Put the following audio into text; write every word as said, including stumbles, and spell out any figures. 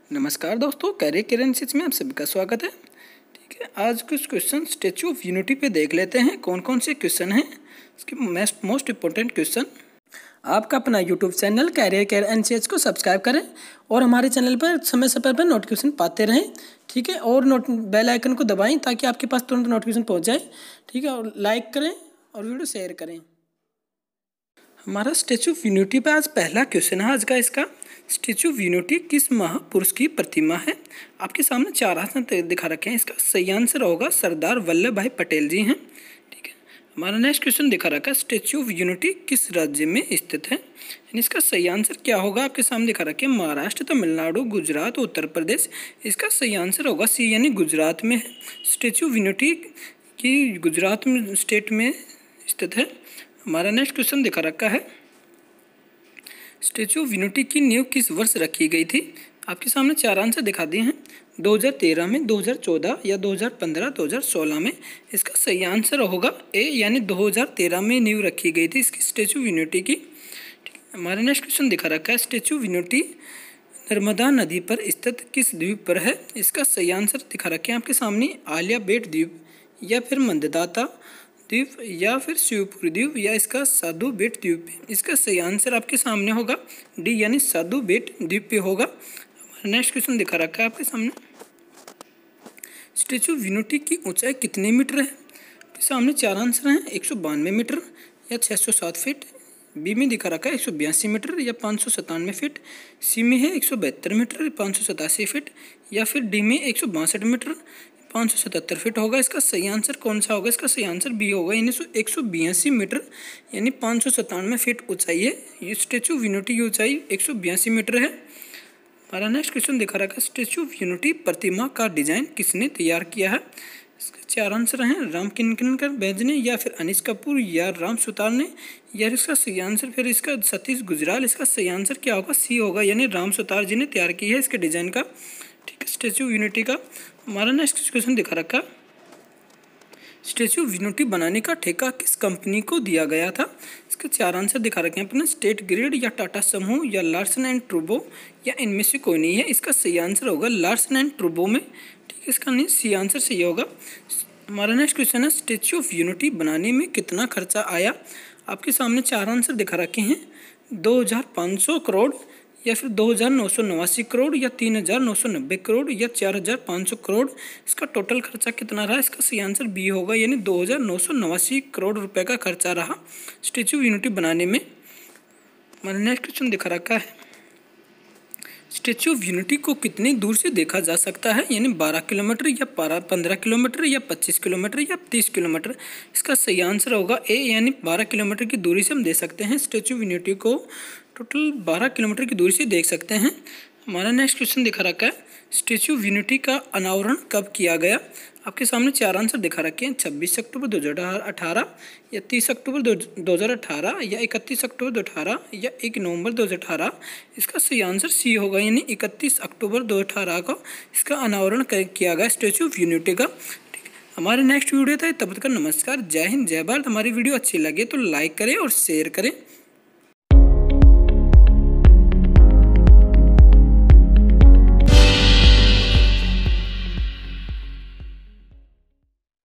नमस्कार दोस्तों, कैरियर किरण सिच में आप सभी का स्वागत है। ठीक है, आज कुछ क्वेश्चन स्टैच्यू ऑफ यूनिटी पे देख लेते हैं कौन कौन से क्वेश्चन हैं। इसके मोस्ट मोस्ट इम्पोर्टेंट क्वेश्चन। आपका अपना YouTube channel career care N C H को सब्सक्राइब करें और हमारे चैनल पर समय समय पर नोटिफिकेशन पाते रहें। ठीक है, और नोट बेल आइकन को दबाएं ताकि आपके पास तुरंत नोटिफिकेशन पहुँच जाए। ठीक है, और लाइक करें और वीडियो शेयर करें। हमारा स्टैच्यू ऑफ यूनिटी पे आज पहला क्वेश्चन है आज का। इसका स्टैच्यू ऑफ यूनिटी किस महापुरुष की प्रतिमा है? आपके सामने चार आसन दिखा रखे हैं। इसका सही आंसर होगा सरदार वल्लभ भाई पटेल जी हैं। ठीक है, हमारा नेक्स्ट क्वेश्चन दिखा रखा है स्टैच्यू ऑफ यूनिटी किस राज्य में स्थित है? इसका सही आंसर क्या होगा? आपके सामने दिखा रखे हैं महाराष्ट्र, तमिलनाडु, गुजरात, उत्तर प्रदेश। इसका सही आंसर होगा सी यानी गुजरात में है। स्टैच्यू ऑफ यूनिटी की गुजरात में स्टेट में स्थित है। हमारा नेक्स्ट क्वेश्चन दिखा रखा है स्टैच्यू ऑफ यूनिटी की नींव किस वर्ष रखी गई थी? आपके सामने चार आंसर दिखा दिए हैं। दो हज़ार तेरह में, दो हज़ार चौदह या दो हज़ार पंद्रह, दो हज़ार सोलह में। इसका सही आंसर होगा ए यानी दो हज़ार तेरह में नींव रखी गई थी इसकी स्टैच्यू ऑफ यूनिटी की। हमारा नेक्स्ट क्वेश्चन दिखा रखा है स्टैच्यू ऑफ यूनिटी नर्मदा नदी पर स्थित किस द्वीप पर है? इसका सही आंसर दिखा रखे हैं आपके सामने आलिया बेट द्वीप या फिर मंददाता द्वीप या फिर शिवपुरी द्वीप या इसका साधु बेट द्वीप। इसका सही आंसर आपके सामने होगा डी यानी साधु बेट द्वीप पे होगा। हमारा नेक्स्ट क्वेश्चन दिखा रखा है आपके सामने स्टैच्यू ऑफ यूनिटी की ऊंचाई कितने मीटर है? आपके सामने चार आंसर हैं एक सौ बानवे मीटर या छः सौ सात फीट। बी में दिखा रखा है एक सौ बयासी मीटर या पाँच सौ सतानवे फीट। सी में है एक सौ बहत्तर मीटर पाँच सौ सतासी फीट या फिर डी में एक सौ बासठ मीटर पाँच सौ सतहत्तर फीट होगा। इसका सही आंसर कौन सा होगा? इसका सही आंसर बी होगा यानी एक सौ बयासी मीटर यानी पाँच सौ सतानवे फीट ऊंचाई है। ये स्टैच्यू ऑफ यूनिटी की ऊंचाई एक सौ बयासी मीटर है। हमारा नेक्स्ट क्वेश्चन दिखा रखा है स्टैच्यू ऑफ यूनिटी प्रतिमा का डिजाइन किसने तैयार किया है? इसके चार आंसर हैं राम किंकनकर बैज ने या फिर अनिश कपूर या राम सुतार ने या इसका सही आंसर फिर इसका सतीश गुजराल। इसका सही आंसर क्या होगा? सी होगा यानी राम सुतार जी ने तैयार की है इसके डिजाइन का। ठीक है, स्टैच्यू ऑफ यूनिटी का। हमारा नेक्स्ट क्वेश्चन दिखा रखा स्टैच्यू ऑफ यूनिटी बनाने का ठेका किस कंपनी को दिया गया था? इसके चार आंसर दिखा रखे हैं अपने स्टेट ग्रिड या टाटा समूह या लार्सन एंड ट्रूबो या इनमें से कोई नहीं है। इसका सही आंसर होगा लार्सन एंड ट्रूबो में। ठीक है, इसका नहीं सी आंसर सही होगा। हमारा नेक्स्ट क्वेश्चन है स्टैच्यू ऑफ यूनिटी बनाने में कितना खर्चा आया? आपके सामने चार आंसर दिखा रखे हैं दो हज़ार पाँच सौ करोड़ या फिर दो हज़ार नौ सौ नवासी करोड़ या तीन हज़ार नौ सौ नब्बे करोड़ या चार हज़ार पाँच सौ करोड़। इसका टोटल खर्चा कितना रहा? इसका सही आंसर बी होगा यानी दो हज़ार नौ सौ नवासी करोड़ रुपए का खर्चा रहा स्टैच्यू ऑफ यूनिटी बनाने में। हमारा नेक्स्ट क्वेश्चन दिखा रखा है स्टैच्यू ऑफ यूनिटी को कितनी दूर से देखा जा सकता है? यानी बारह किलोमीटर या पंद्रह किलोमीटर या पच्चीस किलोमीटर या तीस किलोमीटर। इसका सही आंसर होगा ए यानी बारह किलोमीटर की दूरी से हम देख सकते हैं स्टैच्यू ऑफ यूनिटी को। टोटल बारह किलोमीटर की दूरी से देख सकते हैं। हमारा नेक्स्ट क्वेश्चन दिखा रखा है स्टैच्यू ऑफ यूनिटी का अनावरण कब किया गया? आपके सामने चार आंसर दिखा रखे हैं छब्बीस अक्टूबर दो हज़ार अठारह या तीस अक्टूबर दो हज़ार अठारह या इकतीस अक्टूबर दो हज़ार अठारह या एक नवंबर दो हज़ार अठारह। इसका सही आंसर सी होगा यानी इकतीस अक्टूबर दो हज़ार अठारह को इसका अनावरण किया गया स्टैच्यू ऑफ यूनिटी का। हमारे नेक्स्ट वीडियो था, तब तक नमस्कार, जय हिंद, जय भारत। हमारी वीडियो अच्छी लगे तो लाइक करें और शेयर करें।